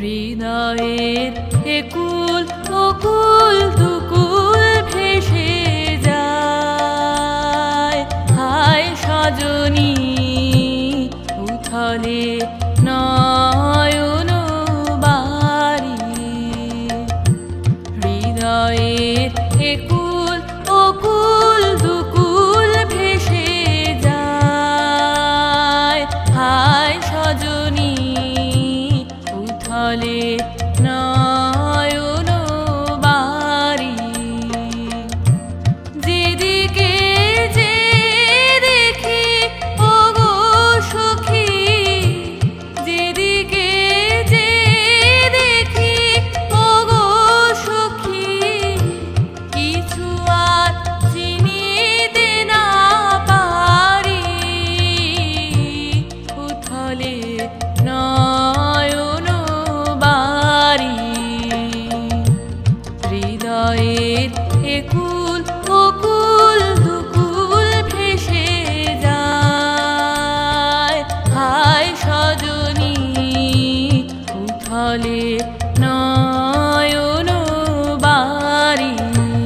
হৃদয়ের একুল অকুল দুকুল ভেসে যায়। হায় সজনী উথলে নয়ন বাড়ি, হৃদয়ের একুল অকুল দুকুল ভেসে যায়। হায় সজনী উথলে নয়ন বাড়ি, যেদিকে যে দেখি ওগো সখী, যেদিকে যে দেখি ওগো সখী, কিছু আর চিনিতে না পারি। উথলে নয়ন বাড়ি, হৃদয়ের একুল অকুল দুকুল ভেসে যায়। হায় সজনী উথলে নয়ন বাড়ি।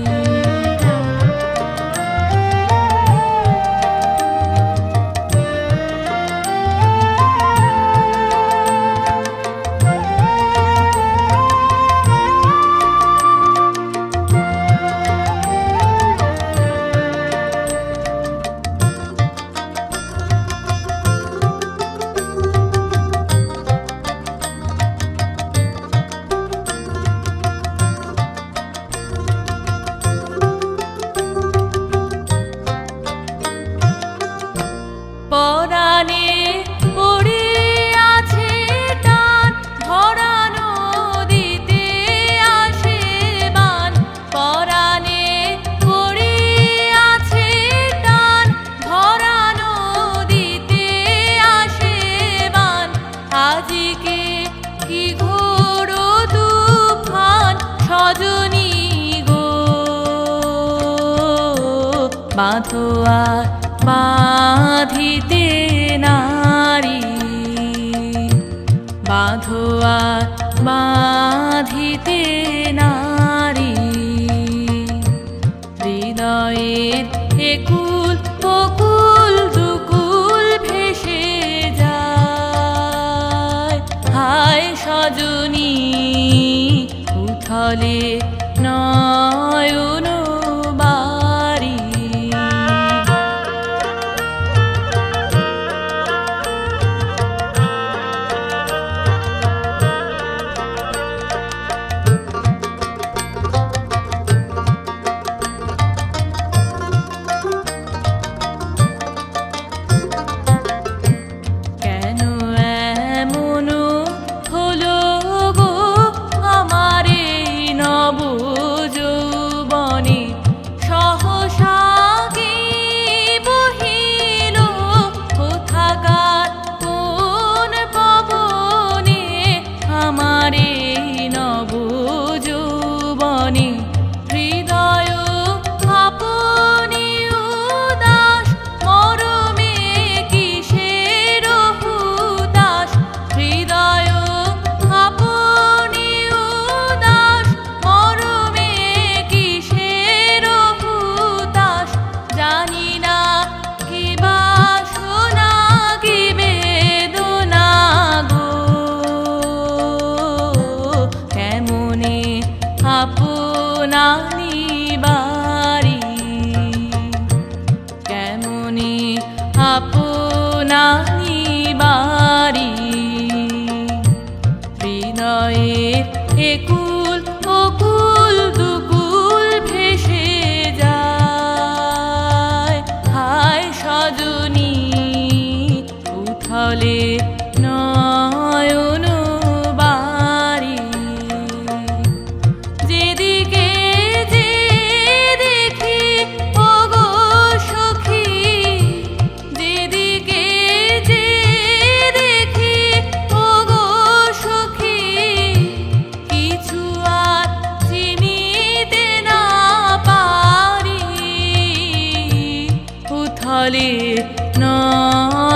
পরাণে পড়ে আছে টান, ধরা নদীতে আসে বান। পরাণে পড়ে আছে টান, ধরা নদীতে আসে বান। আজকে কি ঘোর তুফান সজনী গো, বাঁধো আর বাঁধিতে নারী, বাঁধো আর বাঁধিতে নারী। হৃদয়ের একুল অকুল দুকুল ভেসে যায়। হায় সজনী উথলে নয়ন বাড়ি। কেন এমন হলো গো আমার এই নব যৌবনে, সহসা কি বহিল কোথাকার কোন পবনে। আমার এই নব যৌবনে হৃদয় আপনি উদাস, মরমে কিসের হুতাশ। হৃদয় আপনি উদাস, মরমে কিসের হুতাশ। জানি না কি বাসনা কি বেদনা গো, কেমনে আপনা নিবারি, কেমনে আপনা নিবারি। হৃদয়ের একুল অকুল দুকুল ভেসে যায়। হায় সজনী উথলে নয়ন বাড়ি, যেদিকে যে দেখি ওগো সখী, যেদিকে যে দেখি ওগো সখী, কিছু আর চিনিতে না পারি। উথলে নয়ন